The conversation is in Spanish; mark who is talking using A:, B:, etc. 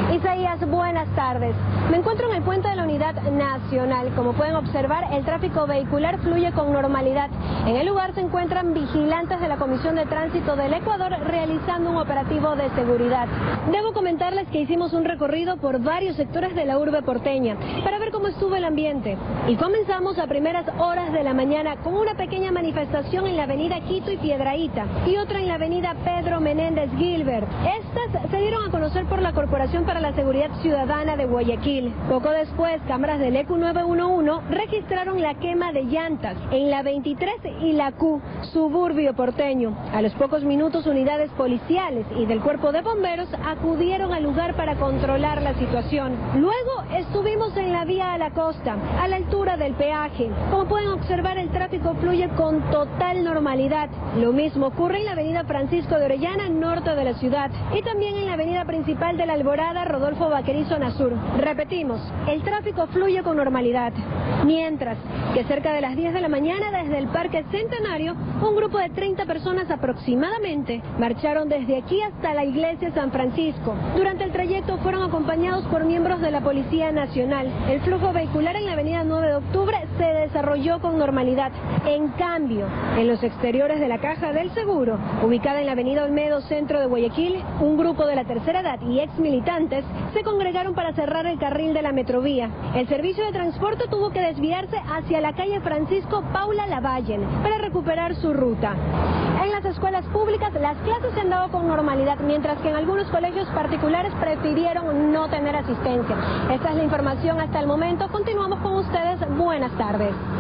A: Isaías, buenas tardes. Me encuentro en el puente de la Unidad Nacional. Como pueden observar, el tráfico vehicular fluye con normalidad. En el lugar se encuentran vigilantes de la Comisión de Tránsito del Ecuador realizando un operativo de seguridad. Debo comentarles que hicimos un recorrido por varios sectores de la urbe porteña para ver cómo estuvo el ambiente. Y comenzamos a primeras horas de la mañana con una pequeña manifestación en la avenida Quito y Piedrahíta y otra en la avenida Pedro Menéndez Gilbert. Estas se dieron a conocer por la Corporación para la Seguridad Ciudadana de Guayaquil. Poco después, cámaras del ECU 911 registraron la quema de llantas en la 23 y la Q, suburbio porteño. A los pocos minutos, unidades policiales y del Cuerpo de Bomberos acudieron al lugar para controlar la situación. Luego estuvimos en la vía a la costa, a la altura del peaje. Como pueden observar, el tráfico fluye con total normalidad. Lo mismo ocurre en la avenida Francisco de Orellana, norte de la ciudad, y también en la avenida principal de la Alborada, Rodolfo Vaquerizo Nasur. Repetimos, el tráfico fluye con normalidad. Mientras que cerca de las 10 de la mañana, desde el Parque Centenario, un grupo de 30 personas aproximadamente marcharon desde aquí hasta la iglesia San Francisco. Durante el trayecto fueron acompañados por miembros de la Policía Nacional. El flujo vehicular en la avenida 9 de octubre se desarrolló con normalidad. En cambio, en los exteriores de la Caja del Seguro, ubicada en la avenida Olmedo, centro de Guayaquil, un grupo de la tercera edad y ex militantes se congregaron para cerrar el carril de la Metrovía. El servicio de transporte tuvo que desviarse hacia la calle Francisco Paula Lavallen para recuperar su ruta. En las escuelas públicas las clases se han dado con normalidad, mientras que en algunos colegios particulares prefirieron no tener asistencia. Esta es la información hasta el momento. Continuamos con ustedes. Buenas tardes.